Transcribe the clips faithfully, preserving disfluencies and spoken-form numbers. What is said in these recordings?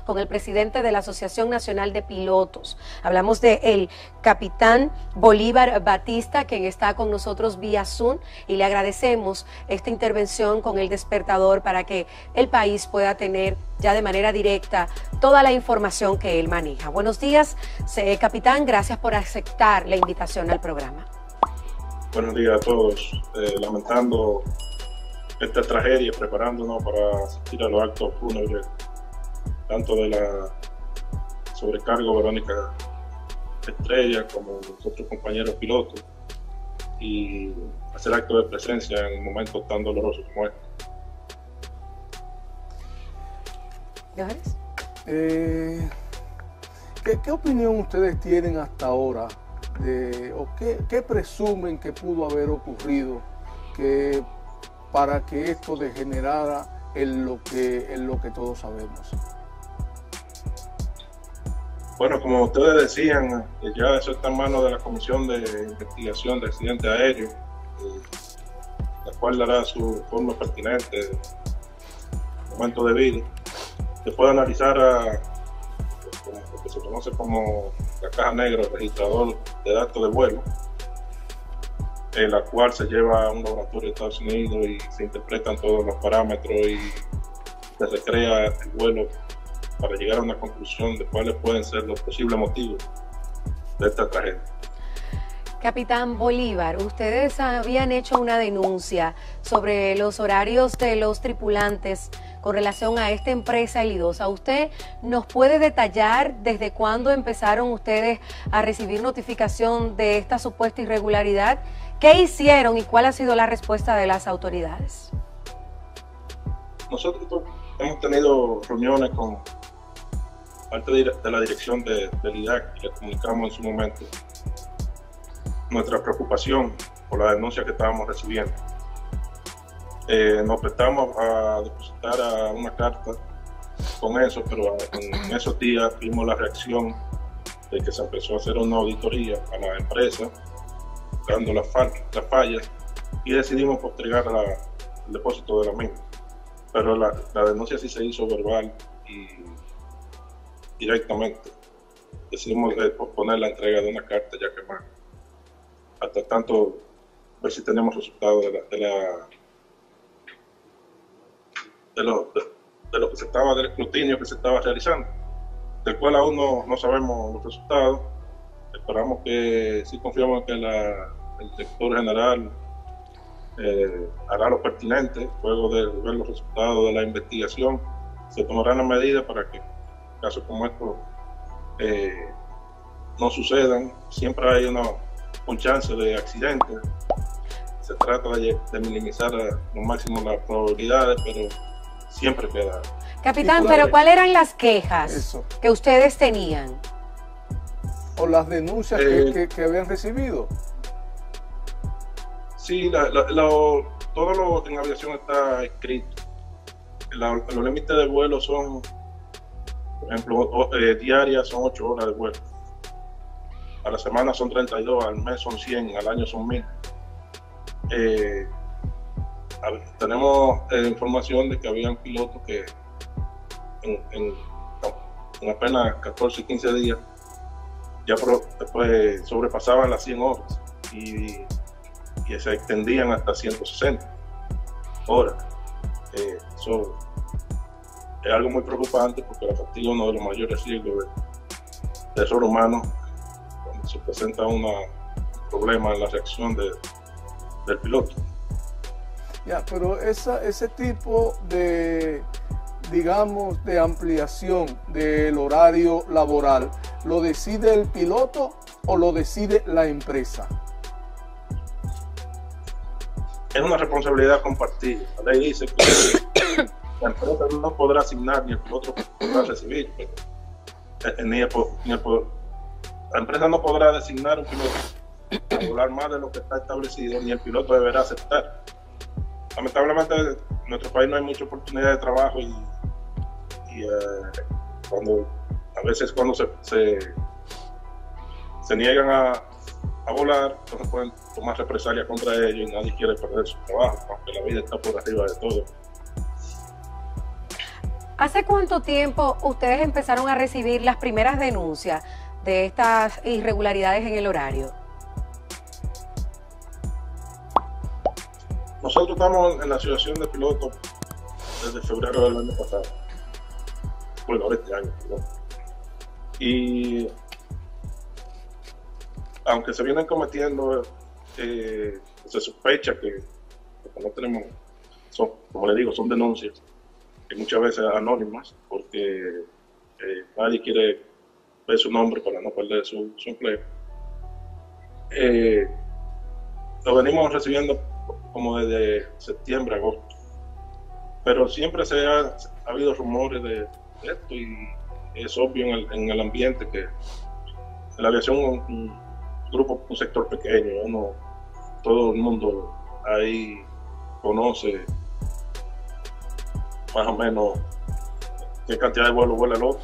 con el presidente de la Asociación Nacional de Pilotos. Hablamos de el capitán Bolívar Batista, quien está con nosotros vía Zoom, y le agradecemos esta intervención con el despertador para que el país pueda tener ya de manera directa toda la información que él maneja. Buenos días, capitán, gracias por aceptar la invitación al programa. Buenos días a todos, eh, lamentando esta tragedia, preparándonos para asistir a los actos fúnebres, tanto de la sobrecargo Verónica Estrella como los otros compañeros pilotos, y hacer acto de presencia en momentos tan dolorosos como este. Eh, ¿qué, ¿Qué opinión ustedes tienen hasta ahora de, o qué, qué presumen que pudo haber ocurrido que, para que esto degenerara en lo que, en lo que todos sabemos? Bueno, como ustedes decían, ya eso está en manos de la Comisión de Investigación de Accidentes Aéreos, la cual dará su informe pertinente en el momento debido. Se puede analizar a, lo que se conoce como la caja negra, el registrador de datos de vuelo, en la cual se lleva a un laboratorio de Estados Unidos y se interpretan todos los parámetros y se recrea el vuelo para llegar a una conclusión de cuáles pueden ser los posibles motivos de esta tragedia. Capitán Bolívar, ustedes habían hecho una denuncia sobre los horarios de los tripulantes con relación a esta empresa Elidosa. ¿Usted nos puede detallar desde cuándo empezaron ustedes a recibir notificación de esta supuesta irregularidad? ¿Qué hicieron y cuál ha sido la respuesta de las autoridades? Nosotros hemos tenido reuniones con parte de la dirección de, del I D A C y le comunicamos en su momento nuestra preocupación por la denuncia que estábamos recibiendo. Eh, nos prestamos a depositar a una carta con eso, pero en esos días vimos la reacción de que se empezó a hacer una auditoría a la empresa, dando las, las fallas, y decidimos postergar la, el depósito de la misma. Pero la, la denuncia sí se hizo verbal y directamente. Decidimos eh, posponer la entrega de una carta ya quemada, hasta tanto ver si tenemos resultados de la, de la De lo, de, de lo que se estaba, del escrutinio que se estaba realizando, del cual aún no, no sabemos los resultados. Esperamos que, sí confiamos en que la, el director general eh, hará lo pertinente. Luego de ver los resultados de la investigación, se tomarán las medidas para que casos como estos eh, no sucedan. Siempre hay una, un chance de accidente. Se trata de, de minimizar lo máximo las probabilidades, pero siempre queda. Capitán, pero ¿cuáles eran las quejas Eso. que ustedes tenían? ¿O las denuncias eh, que, que, que habían recibido? Sí, la, la, la, todo lo en aviación está escrito. La, los límites de vuelo son, por ejemplo, o, eh, diarias son ocho horas de vuelo. A la semana son treinta y dos, al mes son cien, al año son mil. Eh, Ver, tenemos eh, información de que habían pilotos que en, en, en apenas catorce, quince días ya pro, después sobrepasaban las cien horas y, y se extendían hasta ciento sesenta horas. Eh, eso es algo muy preocupante porque la fatiga es uno de los mayores riesgos de, de error humano cuando se presenta un problema en la reacción de, del piloto. Ya, pero esa, ese tipo de, digamos, de ampliación del horario laboral, ¿lo decide el piloto o lo decide la empresa? Es una responsabilidad compartida. La ley dice que la empresa no podrá asignar ni el piloto podrá recibir. Pero, ni el, ni el, la empresa no podrá designar un piloto a volar más de lo que está establecido, ni el piloto deberá aceptar. Lamentablemente en nuestro país no hay mucha oportunidad de trabajo y, y eh, cuando a veces cuando se, se, se niegan a, a volar, entonces pueden tomar represalias contra ellos y nadie quiere perder su trabajo, aunque la vida está por arriba de todo. ¿Hace cuánto tiempo ustedes empezaron a recibir las primeras denuncias de estas irregularidades en el horario? Nosotros estamos en la asociación de pilotos desde febrero del año pasado, bueno, ahora este año, ¿no? Y aunque se vienen cometiendo, eh, se sospecha que, que no tenemos, son, como le digo, son denuncias, que muchas veces anónimas, porque eh, nadie quiere ver su nombre para no perder su, su empleo. Eh, lo venimos recibiendo como desde septiembre, agosto, pero siempre se ha, ha habido rumores de, de esto, y es obvio en el, en el ambiente que en la aviación un, un grupo, un sector pequeño, uno, todo el mundo ahí conoce más o menos qué cantidad de vuelos vuela el otro,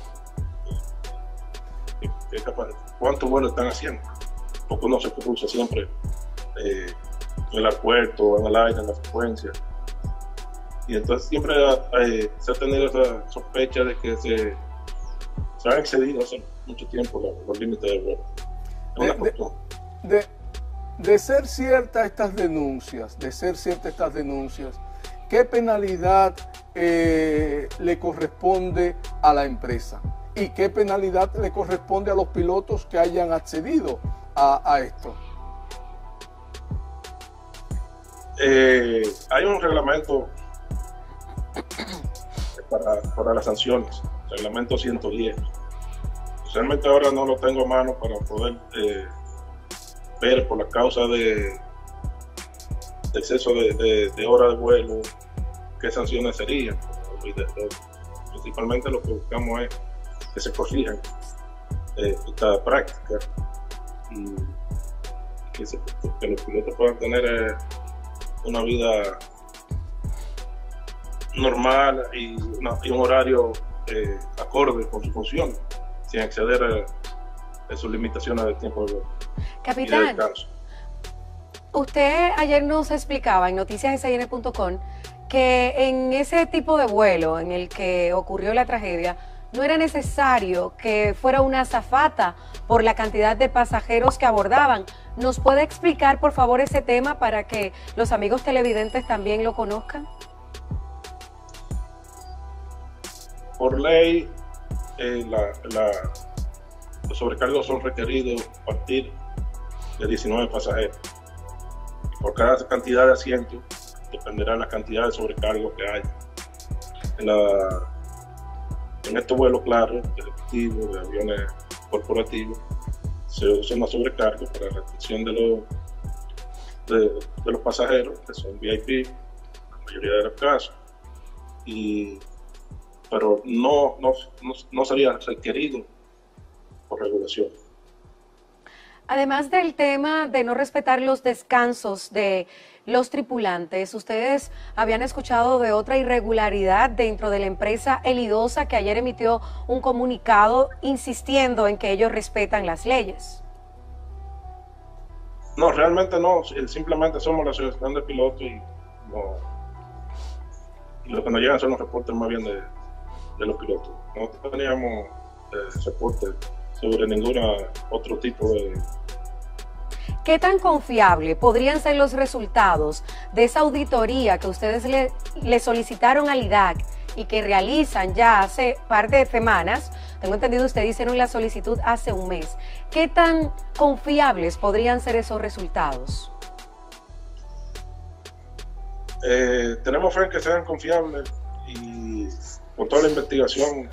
qué, qué capaz, cuántos vuelos están haciendo, porque uno se cruza siempre eh, en el aeropuerto, en el aire, en la frecuencia, y entonces siempre eh, se ha tenido esa sospecha de que se, se han excedido hace mucho tiempo los, los límites de vuelo. De, de, de, de ser ciertas estas denuncias, de ser ciertas estas denuncias, ¿qué penalidad eh, le corresponde a la empresa? ¿Y qué penalidad le corresponde a los pilotos que hayan accedido a, a esto? Eh, hay un reglamento para, para las sanciones, reglamento ciento diez. Realmente ahora no lo tengo a mano para poder eh, ver por la causa de, de exceso de, de, de hora de vuelo qué sanciones serían. Y de, de, principalmente lo que buscamos es que se corrijan eh, esta práctica y que, se, que los pilotos puedan tener eh, una vida normal y, una, y un horario eh, acorde con su función, sin exceder a, a sus limitaciones de tiempo de vuelo. Capitán, usted ayer nos explicaba en noticias s n punto com que en ese tipo de vuelo en el que ocurrió la tragedia no era necesario que fuera una azafata por la cantidad de pasajeros que abordaban. ¿Nos puede explicar, por favor, ese tema para que los amigos televidentes también lo conozcan? Por ley, eh, la, la, los sobrecargos son requeridos a partir de diecinueve pasajeros. Y por cada cantidad de asientos dependerá la cantidad de sobrecargos que haya. En, la, en estos vuelos, claro, de ejecutivos, de aviones corporativos, se usa una sobrecarga para la retención de los, de, de los pasajeros, que son V I P, la mayoría de los casos, y, pero no, no, no, no sería requerido por regulación. Además del tema de no respetar los descansos de los tripulantes, ¿ustedes habían escuchado de otra irregularidad dentro de la empresa Elidosa, que ayer emitió un comunicado insistiendo en que ellos respetan las leyes? No, realmente no, simplemente somos la asociación de pilotos y, no, y lo que nos llegan son los reportes más bien de, de los pilotos. No teníamos eh, reportes sobre ningún otro tipo de... ¿Qué tan confiable podrían ser los resultados de esa auditoría que ustedes le, le solicitaron al I D A C y que realizan ya hace par de semanas? Tengo entendido, ustedes hicieron la solicitud hace un mes. ¿Qué tan confiables podrían ser esos resultados? Eh, tenemos fe en que sean confiables y con toda la investigación,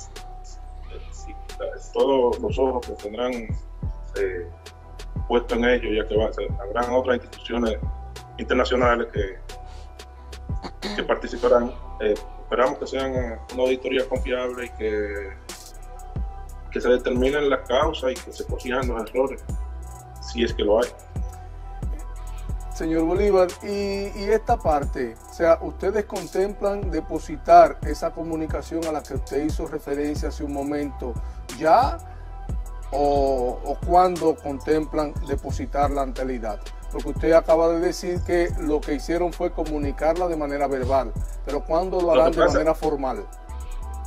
todos los ojos que tendrán eh, puesto en ello, ya que va a ser, habrán otras instituciones internacionales que, que participarán. Eh, esperamos que sean una auditoría confiable y que, que se determinen las causas y que se corrijan los errores, si es que lo hay. Señor Bolívar, y, y esta parte, o sea, ¿ustedes contemplan depositar esa comunicación a la que usted hizo referencia hace un momento ya? ¿O, o cuándo contemplan depositarla ante la I D A C? Porque usted acaba de decir que lo que hicieron fue comunicarla de manera verbal, pero ¿cuándo lo harán de manera formal?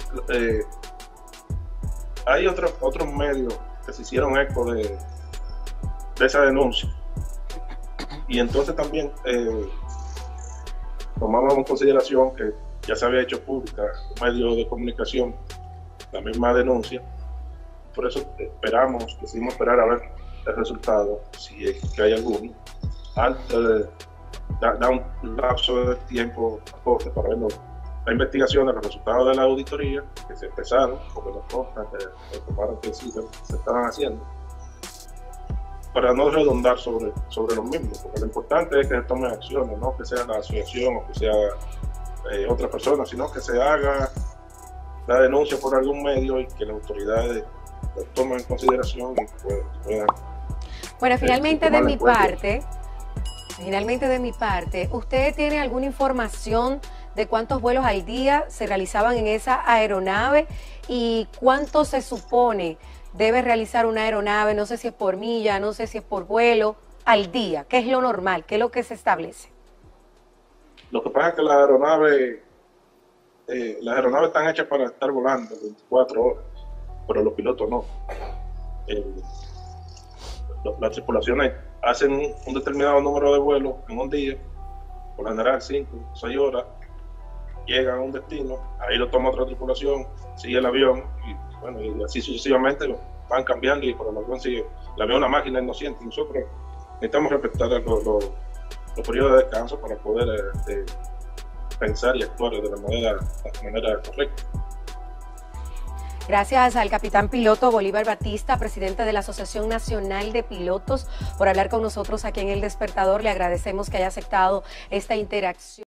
eh, hay otros otros medios que se hicieron eco de, de esa denuncia, y entonces también eh, tomamos en consideración que ya se había hecho pública un medio de comunicación la misma denuncia. Por eso esperamos, decidimos esperar a ver el resultado, si es que hay alguno, antes de dar da un lapso de tiempo corto para ver los, la investigación de los resultados de la auditoría que se empezaron, porque nos consta que, que, que sí se, se estaban haciendo, para no redundar sobre, sobre los mismos, porque lo importante es que se tomen acciones, no que sea la asociación o que sea eh, otra persona, sino que se haga la denuncia por algún medio y que las autoridades lo tomen en consideración y puedan. puedan bueno, finalmente eh, de mi cuenta. parte, finalmente de mi parte, ¿usted tiene alguna información de cuántos vuelos al día se realizaban en esa aeronave y cuánto se supone debe realizar una aeronave? No sé si es por milla, no sé si es por vuelo, al día. ¿Qué es lo normal? ¿Qué es lo que se establece? Lo que pasa es que las aeronaves, eh, las aeronaves están hechas para estar volando veinticuatro horas, pero los pilotos no. Eh, las tripulaciones hacen un, un determinado número de vuelos en un día, por lo general cinco, seis horas, llegan a un destino, ahí lo toma otra tripulación, sigue el avión, y bueno, y así sucesivamente van cambiando, y por el avión sigue, el avión es una máquina inocente. Nosotros necesitamos respetar los, los, los periodos de descanso para poder eh, pensar y actuar de la manera, de la manera correcta. Gracias al capitán piloto Bolívar Batista, presidente de la Asociación Nacional de Pilotos, por hablar con nosotros aquí en El Despertador. Le agradecemos que haya aceptado esta interacción.